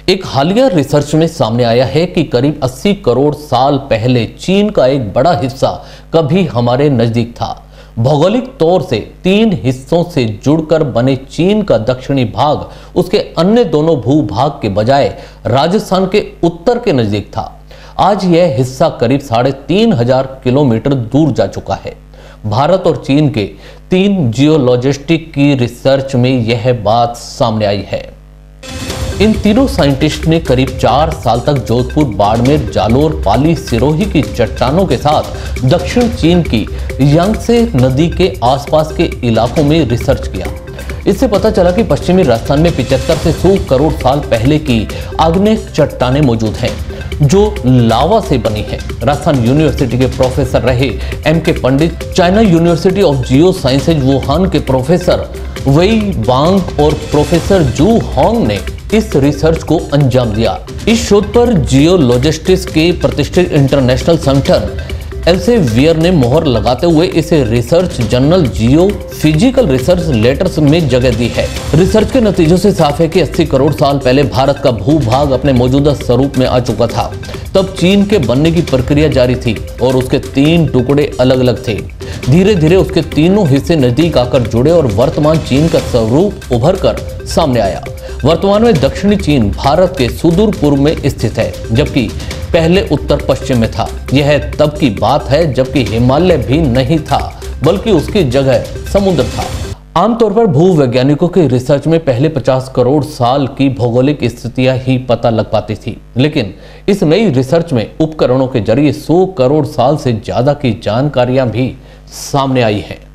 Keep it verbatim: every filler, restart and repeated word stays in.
एक हालिया रिसर्च में सामने आया है कि करीब अस्सी करोड़ साल पहले चीन का एक बड़ा हिस्सा कभी हमारे नजदीक था। भौगोलिक तौर से तीन हिस्सों से जुड़कर बने चीन का दक्षिणी भाग उसके अन्य दोनों भूभाग के बजाय राजस्थान के उत्तर के नजदीक था। आज यह हिस्सा करीब साढ़े तीन हजार किलोमीटर दूर जा चुका है। भारत और चीन के तीन जियोलॉजिस्ट की रिसर्च में यह बात सामने आई है। इन तीनों साइंटिस्ट ने करीब चार साल तक जोधपुर, बाड़मेर, जालोर, पाली, सिरोही की चट्टानों के साथ दक्षिण चीन की यांगत्से नदी के आसपास के इलाकों में रिसर्च किया। इससे पता चला कि पश्चिमी राजस्थान में पचहत्तर से सौ करोड़ साल पहले की आग्नेय चट्टानें मौजूद हैं जो लावा से बनी है। राजस्थान यूनिवर्सिटी के प्रोफेसर रहे M K Pandit, China university of geosciences Wuhan के प्रोफेसर वेई वांग और प्रोफेसर जू होंग ने इस रिसर्च को अंजाम दिया। इस शोध पर जियोलॉजिस्ट्स के प्रतिष्ठित इंटरनेशनल सेंटर एल्सेवियर ने मोहर लगाते हुए इसे research journal geophysical research letters में जगह दी है। रिसर्च के नतीजों से साफ है कि अस्सी करोड़ साल पहले भारत का भूभाग अपने मौजूदा स्वरूप में आ चुका था। तब चीन के बनने की प्रक्रिया जारी थी और उसके तीन टुकड़े अलग अलग थे। धीरे धीरे उसके तीनों हिस्से नजदीक आकर जुड़े और वर्तमान चीन का स्वरूप उभर कर सामने आया। वर्तमान में दक्षिणी चीन भारत के सुदूर पूर्व में स्थित है, जबकि पहले उत्तर पश्चिम में था। यह तब की बात है जबकि हिमालय भी नहीं था, बल्कि उसकी जगह समुद्र था। आमतौर पर भूवैज्ञानिकों के रिसर्च में पहले पचास करोड़ साल की भौगोलिक स्थितियां ही पता लग पाती थी, लेकिन इस नई रिसर्च में उपकरणों के जरिए सौ करोड़ साल से ज्यादा की जानकारियां भी सामने आई हैं।